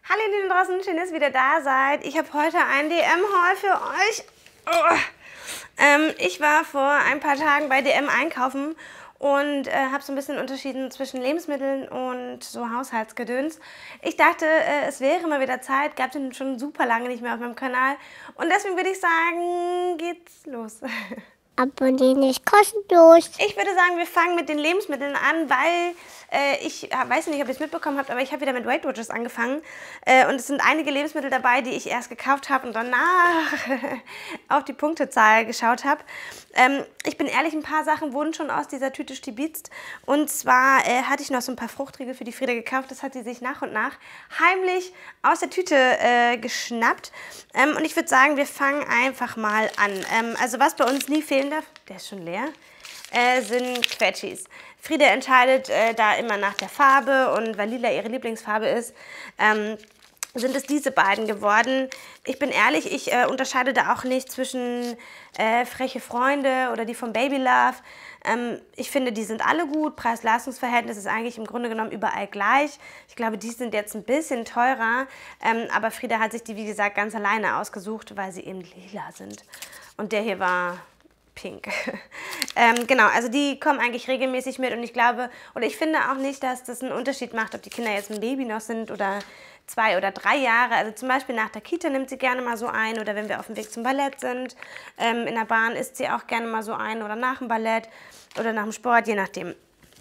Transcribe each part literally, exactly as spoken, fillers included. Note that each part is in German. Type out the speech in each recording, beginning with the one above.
Hallo ihr Lieben draußen, schön, dass ihr wieder da seid. Ich habe heute ein D M-Haul für euch. Oh. Ähm, ich war vor ein paar Tagen bei D M einkaufen und äh, habe so ein bisschen unterschieden zwischen Lebensmitteln und so Haushaltsgedöns. Ich dachte, äh, es wäre mal wieder Zeit, gab es schon super lange nicht mehr auf meinem Kanal. Und deswegen würde ich sagen, geht's los. Abonnieren ist kostenlos. Ich würde sagen, wir fangen mit den Lebensmitteln an, weil äh, ich weiß nicht, ob ihr es mitbekommen habt, aber ich habe wieder mit Weight Watchers angefangen. Äh, und es sind einige Lebensmittel dabei, die ich erst gekauft habe und danach auf die Punktezahl geschaut habe. Ähm, ich bin ehrlich, ein paar Sachen wurden schon aus dieser Tüte stibitzt. Und zwar äh, hatte ich noch so ein paar Fruchtriegel für die Frieda gekauft. Das hat sie sich nach und nach heimlich aus der Tüte äh, geschnappt. Ähm, und ich würde sagen, wir fangen einfach mal an. Ähm, also was bei uns nie fehlen darf, der ist schon leer, äh, sind Quetschis. Frieda entscheidet äh, da immer nach der Farbe und weil lila ihre Lieblingsfarbe ist, ähm, sind es diese beiden geworden. Ich bin ehrlich, ich äh, unterscheide da auch nicht zwischen äh, freche Freunde oder die von Baby Love. Ähm, ich finde, die sind alle gut. Preis-Leistungs-Verhältnis ist eigentlich im Grunde genommen überall gleich. Ich glaube, die sind jetzt ein bisschen teurer, ähm, aber Frieda hat sich die, wie gesagt, ganz alleine ausgesucht, weil sie eben lila sind. Und der hier war pink. ähm, genau, also die kommen eigentlich regelmäßig mit und ich glaube, oder ich finde auch nicht, dass das einen Unterschied macht, ob die Kinder jetzt ein Baby noch sind oder zwei oder drei Jahre. Also zum Beispiel nach der Kita nimmt sie gerne mal so ein oder wenn wir auf dem Weg zum Ballett sind. Ähm, in der Bahn isst sie auch gerne mal so ein oder nach dem Ballett oder nach dem Sport, je nachdem.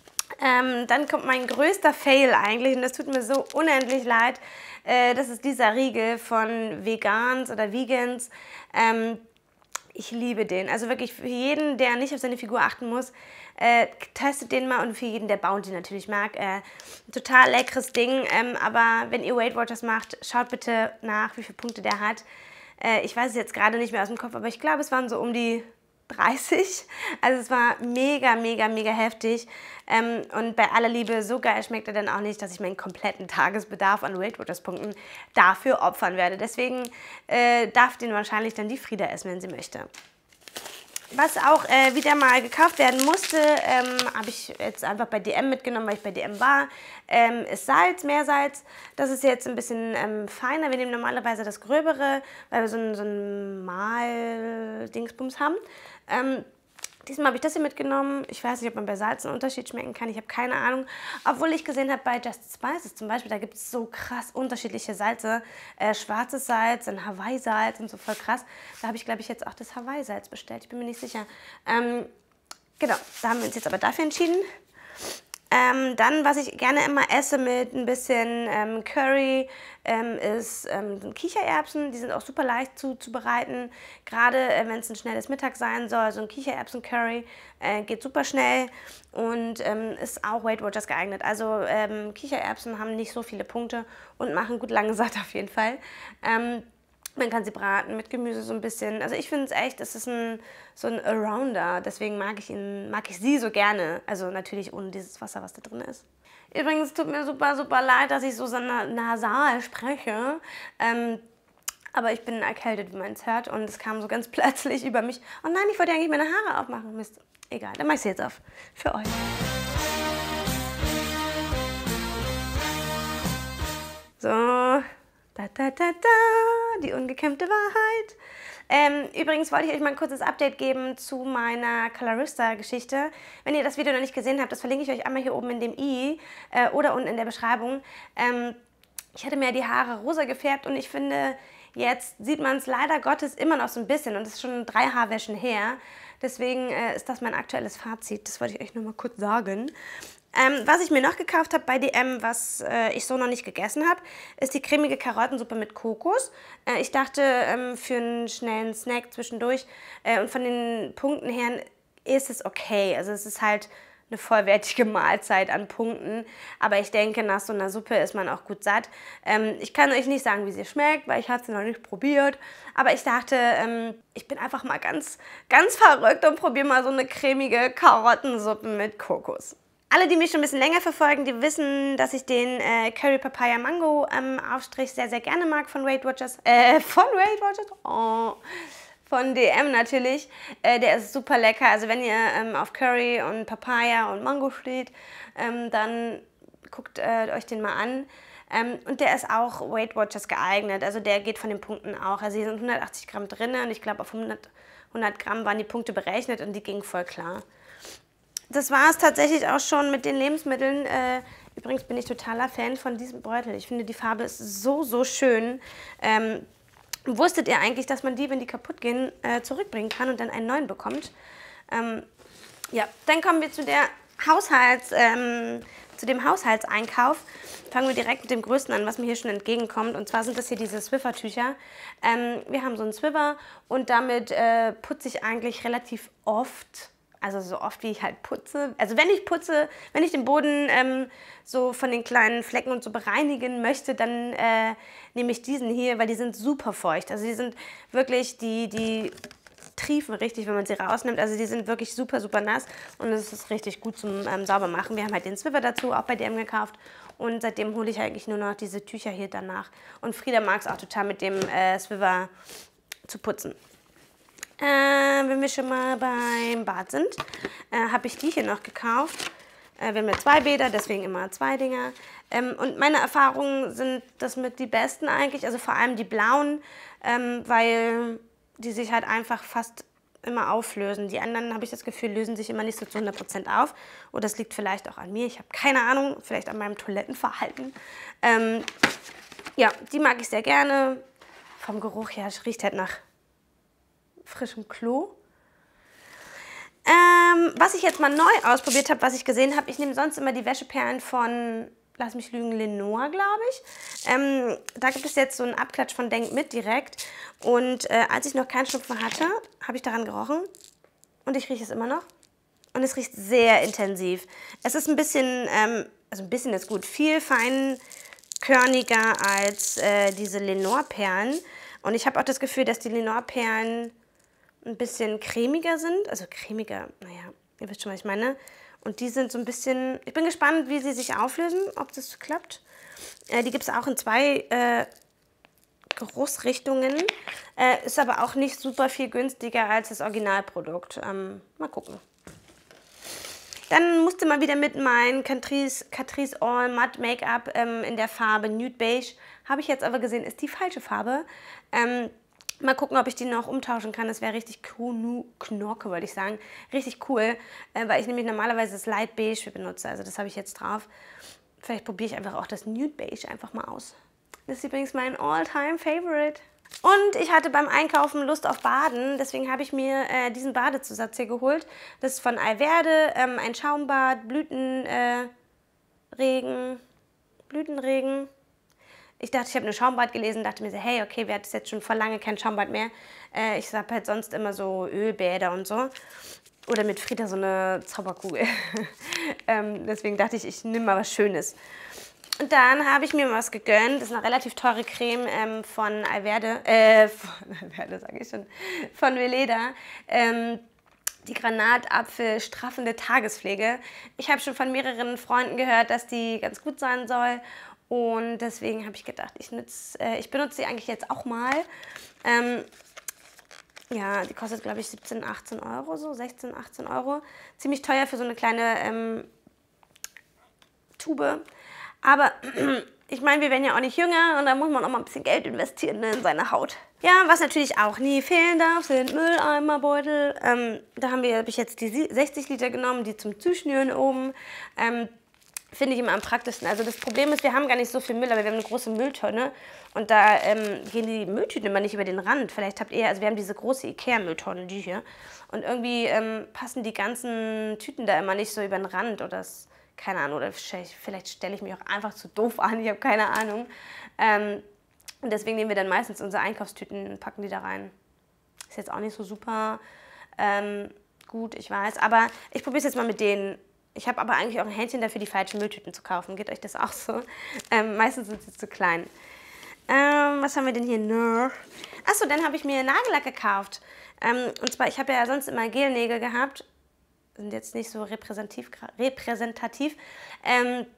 Ähm, dann kommt mein größter Fail eigentlich und das tut mir so unendlich leid. Äh, das ist dieser Riegel von Vegans oder Vegans. Ähm, Ich liebe den. Also wirklich für jeden, der nicht auf seine Figur achten muss, äh, testet den mal und für jeden, der Bounty natürlich mag. Äh, total leckeres Ding. Ähm, aber wenn ihr Weight Watchers macht, schaut bitte nach, wie viele Punkte der hat. Äh, ich weiß es jetzt gerade nicht mehr aus dem Kopf, aber ich glaube, es waren so um die dreißig. Also es war mega, mega, mega heftig. Ähm, und bei aller Liebe, so geil schmeckt er dann auch nicht, dass ich meinen kompletten Tagesbedarf an Weight Watchers Punkten dafür opfern werde. Deswegen äh, darf den wahrscheinlich dann die Frieda essen, wenn sie möchte. Was auch äh, wieder mal gekauft werden musste, ähm, habe ich jetzt einfach bei D M mitgenommen, weil ich bei D M war, ähm, ist Salz, Meersalz. Das ist jetzt ein bisschen ähm, feiner. Wir nehmen normalerweise das Gröbere, weil wir so ein, so ein Mal-Dingsbums haben. Ähm, Diesmal habe ich das hier mitgenommen. Ich weiß nicht, ob man bei Salz einen Unterschied schmecken kann. Ich habe keine Ahnung. Obwohl ich gesehen habe, bei Just Spices zum Beispiel, da gibt es so krass unterschiedliche Salze. Äh, schwarzes Salz, ein Hawaii-Salz und so voll krass. Da habe ich, glaube ich, jetzt auch das Hawaii-Salz bestellt. Ich bin mir nicht sicher. Ähm, genau, da haben wir uns jetzt aber dafür entschieden. Ähm, dann, was ich gerne immer esse mit ein bisschen ähm, Curry, ähm, ist ähm, Kichererbsen. Die sind auch super leicht zuzubereiten. Gerade äh, wenn es ein schnelles Mittag sein soll, so ein Kichererbsen-Curry äh, geht super schnell und ähm, ist auch Weight Watchers geeignet. Also ähm, Kichererbsen haben nicht so viele Punkte und machen gut lange satt auf jeden Fall. Ähm, Man kann sie braten mit Gemüse so ein bisschen. Also ich finde es echt, es ist ein, so ein Arounder. Deswegen mag ich, ihn, mag ich sie so gerne. Also natürlich ohne dieses Wasser, was da drin ist. Übrigens tut mir super, super leid, dass ich so nasal spreche. Ähm, aber ich bin erkältet, wie man es hört. Und es kam so ganz plötzlich über mich. Oh nein, ich wollte eigentlich meine Haare aufmachen. Mist. Egal, dann mache ich sie jetzt auf. Für euch. So. Da, da, da, da, die ungekämmte Wahrheit. Ähm, übrigens wollte ich euch mal ein kurzes Update geben zu meiner Colorista-Geschichte. Wenn ihr das Video noch nicht gesehen habt, das verlinke ich euch einmal hier oben in dem i äh, oder unten in der Beschreibung. Ähm, ich hatte mir die Haare rosa gefärbt und ich finde, jetzt sieht man es leider Gottes immer noch so ein bisschen und es ist schon drei Haarwäschen her. Deswegen äh, ist das mein aktuelles Fazit. Das wollte ich euch nur mal kurz sagen. Ähm, was ich mir noch gekauft habe bei D M, was äh, ich so noch nicht gegessen habe, ist die cremige Karottensuppe mit Kokos. Äh, ich dachte, ähm, für einen schnellen Snack zwischendurch äh, und von den Punkten her ist es okay. Also es ist halt eine vollwertige Mahlzeit an Punkten, aber ich denke, nach so einer Suppe ist man auch gut satt. Ähm, ich kann euch nicht sagen, wie sie schmeckt, weil ich habe sie noch nicht probiert, aber ich dachte, ähm, ich bin einfach mal ganz, ganz verrückt und probiere mal so eine cremige Karottensuppe mit Kokos. Alle, die mich schon ein bisschen länger verfolgen, die wissen, dass ich den äh, Curry Papaya Mango ähm, Aufstrich sehr, sehr gerne mag von Weight Watchers. Äh, von Weight Watchers? Oh, von D M natürlich. Äh, der ist super lecker. Also wenn ihr ähm, auf Curry und Papaya und Mango steht, ähm, dann guckt äh, euch den mal an. Ähm, und der ist auch Weight Watchers geeignet, also der geht von den Punkten auch. Also hier sind hundertachtzig Gramm drin und ich glaube auf hundert, hundert Gramm waren die Punkte berechnet und die gingen voll klar. Das war es tatsächlich auch schon mit den Lebensmitteln. Äh, übrigens bin ich totaler Fan von diesem Beutel. Ich finde, die Farbe ist so, so schön. Ähm, wusstet ihr eigentlich, dass man die, wenn die kaputt gehen, äh, zurückbringen kann und dann einen neuen bekommt? Ähm, ja, dann kommen wir zu der Haushalts, ähm, zu dem Haushaltseinkauf. Fangen wir direkt mit dem Größten an, was mir hier schon entgegenkommt. Und zwar sind das hier diese Swiffer-Tücher. Ähm, wir haben so einen Swiffer und damit äh, putze ich eigentlich relativ oft. Also so oft, wie ich halt putze. Also wenn ich putze, wenn ich den Boden ähm, so von den kleinen Flecken und so bereinigen möchte, dann äh, nehme ich diesen hier, weil die sind super feucht. Also die sind wirklich, die, die triefen richtig, wenn man sie rausnimmt. Also die sind wirklich super, super nass und es ist richtig gut zum ähm, Saubermachen. Wir haben halt den Swiffer dazu, auch bei D M gekauft. Und seitdem hole ich eigentlich nur noch diese Tücher hier danach. Und Frieda mag es auch total mit dem äh, Swiffer zu putzen. Äh, wenn wir schon mal beim Bad sind, äh, habe ich die hier noch gekauft. Äh, wir haben ja zwei Bäder, deswegen immer zwei Dinger. Ähm, und meine Erfahrungen sind das mit die besten eigentlich, also vor allem die blauen, ähm, weil die sich halt einfach fast immer auflösen. Die anderen, habe ich das Gefühl, lösen sich immer nicht so zu hundert Prozent auf. Oder das liegt vielleicht auch an mir, ich habe keine Ahnung, vielleicht an meinem Toilettenverhalten. Ähm, ja, die mag ich sehr gerne. Vom Geruch her, es riecht halt nach frischem Klo. Ähm, was ich jetzt mal neu ausprobiert habe, was ich gesehen habe, ich nehme sonst immer die Wäscheperlen von, lass mich lügen, Lenore, glaube ich. Ähm, da gibt es jetzt so einen Abklatsch von Denk mit direkt. Und äh, als ich noch keinen Schnupfen hatte, habe ich daran gerochen. Und ich rieche es immer noch. Und es riecht sehr intensiv. Es ist ein bisschen, ähm, also ein bisschen ist gut, viel feinkörniger als äh, diese Lenore-Perlen. Und ich habe auch das Gefühl, dass die Lenore-Perlen ein bisschen cremiger sind, also cremiger, naja, ihr wisst schon, was ich meine. Und die sind so ein bisschen, ich bin gespannt, wie sie sich auflösen, ob das klappt. Äh, die gibt es auch in zwei äh, Geruchsrichtungen, äh, ist aber auch nicht super viel günstiger als das Originalprodukt. Ähm, mal gucken. Dann musste mal wieder mit meinem Catrice, Catrice All Matte Make-up ähm, in der Farbe Nude Beige. Habe ich jetzt aber gesehen, ist die falsche Farbe. Ähm, Mal gucken, ob ich die noch umtauschen kann. Das wäre richtig cool, Knorke wollte ich sagen. Richtig cool, äh, weil ich nämlich normalerweise das Light Beige benutze. Also das habe ich jetzt drauf. Vielleicht probiere ich einfach auch das Nude Beige einfach mal aus. Das ist übrigens mein All-Time Favorite. Und ich hatte beim Einkaufen Lust auf Baden. Deswegen habe ich mir äh, diesen Badezusatz hier geholt. Das ist von Alverde, ähm, ein Schaumbad, Blütenregen, äh, Blütenregen. Ich dachte, ich habe eine Schaumbad gelesen, dachte mir so, hey, okay, wir hatten jetzt schon vor lange kein Schaumbad mehr. Äh, ich habe halt sonst immer so Ölbäder und so. Oder mit Frieda so eine Zauberkugel. ähm, deswegen dachte ich, ich nehme mal was Schönes. Und dann habe ich mir was gegönnt. Das ist eine relativ teure Creme ähm, von Alverde, äh, von Alverde sage ich schon, von Veleda. Ähm, die Granatapfel straffende Tagespflege. Ich habe schon von mehreren Freunden gehört, dass die ganz gut sein soll. Und deswegen habe ich gedacht, ich, nütz, äh, ich benutze sie eigentlich jetzt auch mal. Ähm, ja, die kostet, glaube ich, siebzehn, achtzehn Euro, so sechzehn, achtzehn Euro. Ziemlich teuer für so eine kleine ähm, Tube. Aber ich meine, wir werden ja auch nicht jünger und da muss man auch mal ein bisschen Geld investieren, ne, in seine Haut. Ja, was natürlich auch nie fehlen darf, sind Mülleimerbeutel. Ähm, da haben wir, habe ich jetzt die sechzig Liter genommen, die zum Zuschnüren oben. Ähm, Finde ich immer am praktischsten. Also das Problem ist, wir haben gar nicht so viel Müll, aber wir haben eine große Mülltonne und da ähm, gehen die Mülltüten immer nicht über den Rand. Vielleicht habt ihr, also wir haben diese große Ikea-Mülltonne, die hier, und irgendwie ähm, passen die ganzen Tüten da immer nicht so über den Rand oder das, keine Ahnung, oder vielleicht stelle ich mich auch einfach zu doof an, ich habe keine Ahnung. Ähm, und deswegen nehmen wir dann meistens unsere Einkaufstüten und packen die da rein. Ist jetzt auch nicht so super ähm, gut, ich weiß, aber ich probiere es jetzt mal mit denen. Ich habe aber eigentlich auch ein Händchen dafür, die falschen Mülltüten zu kaufen. Geht euch das auch so? Ähm, meistens sind sie zu klein. Ähm, was haben wir denn hier noch? Achso, dann habe ich mir Nagellack gekauft. Ähm, und zwar, ich habe ja sonst immer Gelnägel gehabt. Sind jetzt nicht so repräsentativ. repräsentativ. Ähm,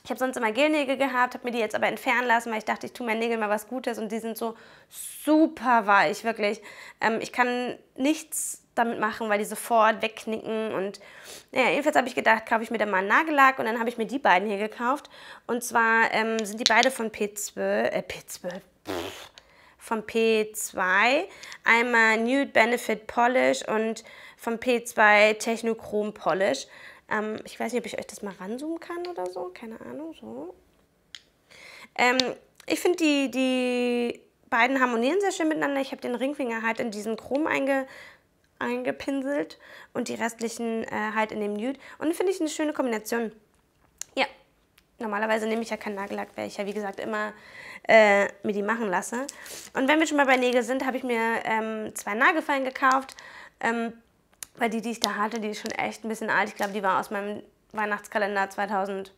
Ich habe sonst immer Gelnägel gehabt, habe mir die jetzt aber entfernen lassen, weil ich dachte, ich tue meinen Nägeln mal was Gutes und die sind so super weich, wirklich. Ähm, ich kann nichts damit machen, weil die sofort wegknicken und naja, jedenfalls habe ich gedacht, kaufe ich mir dann mal einen Nagellack und dann habe ich mir die beiden hier gekauft und zwar ähm, sind die beide von P zwölf, äh, P zwölf, pff, von P zwei, einmal Nude Benefit Polish und von P zwei Technochrom Polish. Ähm, ich weiß nicht, ob ich euch das mal ranzoomen kann oder so, keine Ahnung, so. Ähm, ich finde, die, die beiden harmonieren sehr schön miteinander. Ich habe den Ringfinger halt in diesen Chrom einge, eingepinselt und die restlichen äh, halt in dem Nude. Und finde ich eine schöne Kombination. Ja, normalerweise nehme ich ja keinen Nagellack, weil ich ja wie gesagt immer äh, mir die machen lasse. Und wenn wir schon mal bei Nägeln sind, habe ich mir ähm, zwei Nagelfeilen gekauft. Ähm, weil die, die ich da hatte, die ist schon echt ein bisschen alt. Ich glaube, die war aus meinem Weihnachtskalender zweitausendfünfzehn.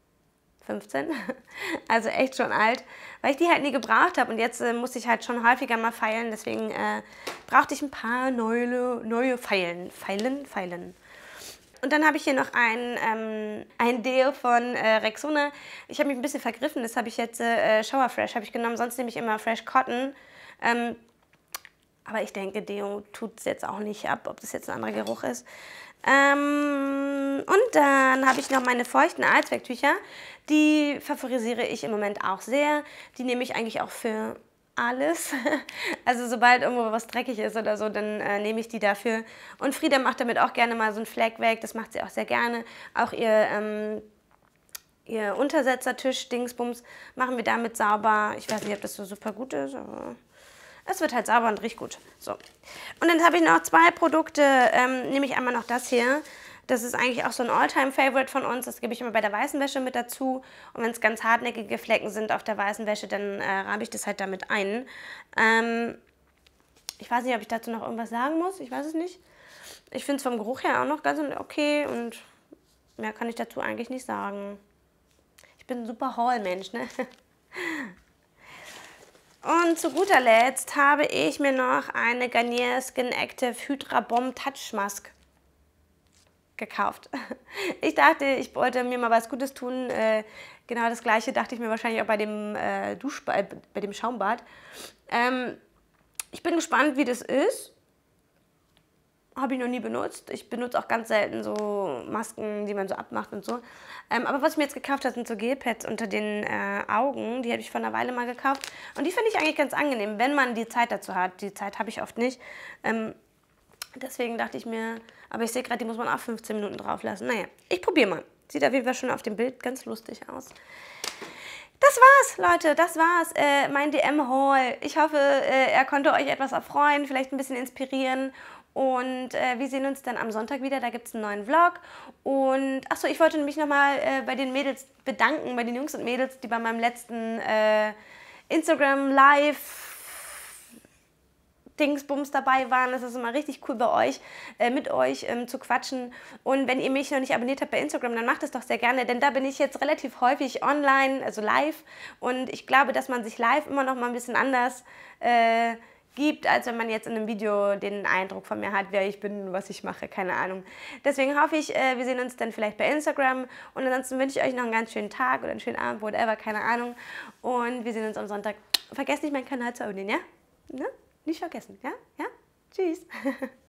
Also echt schon alt, weil ich die halt nie gebraucht habe. Und jetzt äh, muss ich halt schon häufiger mal feilen. Deswegen äh, brauchte ich ein paar neue, neue Feilen. Feilen, Feilen. Und dann habe ich hier noch ein, ähm, ein Deo von äh, Rexona. Ich habe mich ein bisschen vergriffen. Das habe ich jetzt äh, Shower Fresh habe ich genommen. Sonst nehme ich immer Fresh Cotton. Ähm, Aber ich denke, Deo tut es jetzt auch nicht ab, ob das jetzt ein anderer Geruch ist. Ähm, und dann habe ich noch meine feuchten Allzwecktücher. Die favorisiere ich im Moment auch sehr. Die nehme ich eigentlich auch für alles. Also sobald irgendwo was dreckig ist oder so, dann äh, nehme ich die dafür. Und Frieda macht damit auch gerne mal so einen Fleck weg. Das macht sie auch sehr gerne. Auch ihr... Ähm, Ihr Untersetzertisch, Dingsbums, machen wir damit sauber. Ich weiß nicht, ob das so super gut ist, aber es wird halt sauber und riecht gut. So. Und dann habe ich noch zwei Produkte, ähm, nämlich einmal noch das hier. Das ist eigentlich auch so ein All-Time-Favorite von uns. Das gebe ich immer bei der weißen Wäsche mit dazu. Und wenn es ganz hartnäckige Flecken sind auf der weißen Wäsche, dann äh, reibe ich das halt damit ein. Ähm, ich weiß nicht, ob ich dazu noch irgendwas sagen muss. Ich weiß es nicht. Ich finde es vom Geruch her auch noch ganz okay und mehr kann ich dazu eigentlich nicht sagen. Ich bin ein super Haul-Mensch, ne? Und zu guter Letzt habe ich mir noch eine Garnier Skin Active Hydra Bomb Touch Mask gekauft. Ich dachte, ich wollte mir mal was Gutes tun. Äh, genau das gleiche dachte ich mir wahrscheinlich auch bei dem äh, Duschbad, bei dem Schaumbad. Ähm, ich bin gespannt, wie das ist. Habe ich noch nie benutzt. Ich benutze auch ganz selten so Masken, die man so abmacht und so. Ähm, aber was ich mir jetzt gekauft habe, sind so Gelpads unter den äh, Augen. Die habe ich vor einer Weile mal gekauft. Und die finde ich eigentlich ganz angenehm, wenn man die Zeit dazu hat. Die Zeit habe ich oft nicht. Ähm, deswegen dachte ich mir, aber ich sehe gerade, die muss man auch fünfzehn Minuten drauf lassen. Naja, ich probiere mal. Sieht auf jeden Fall schon auf dem Bild ganz lustig aus. Das war's, Leute, das war's, äh, mein D M-Haul. Ich hoffe, äh, er konnte euch etwas erfreuen, vielleicht ein bisschen inspirieren. Und äh, wir sehen uns dann am Sonntag wieder, da gibt es einen neuen Vlog. Und achso, ich wollte mich nochmal äh, bei den Mädels bedanken, bei den Jungs und Mädels, die bei meinem letzten äh, Instagram Live Dingsbums dabei waren. Das ist immer richtig cool bei euch, äh, mit euch ähm, zu quatschen. Und wenn ihr mich noch nicht abonniert habt bei Instagram, dann macht es doch sehr gerne, denn da bin ich jetzt relativ häufig online, also live. Und ich glaube, dass man sich live immer noch mal ein bisschen anders äh, gibt, als wenn man jetzt in einem Video den Eindruck von mir hat, wer ich bin, was ich mache, keine Ahnung. Deswegen hoffe ich, äh, wir sehen uns dann vielleicht bei Instagram und ansonsten wünsche ich euch noch einen ganz schönen Tag oder einen schönen Abend, whatever, keine Ahnung. Und wir sehen uns am Sonntag. Vergesst nicht, meinen Kanal zu abonnieren, ja? Ne? Nicht vergessen, ja? Ja? Tschüss!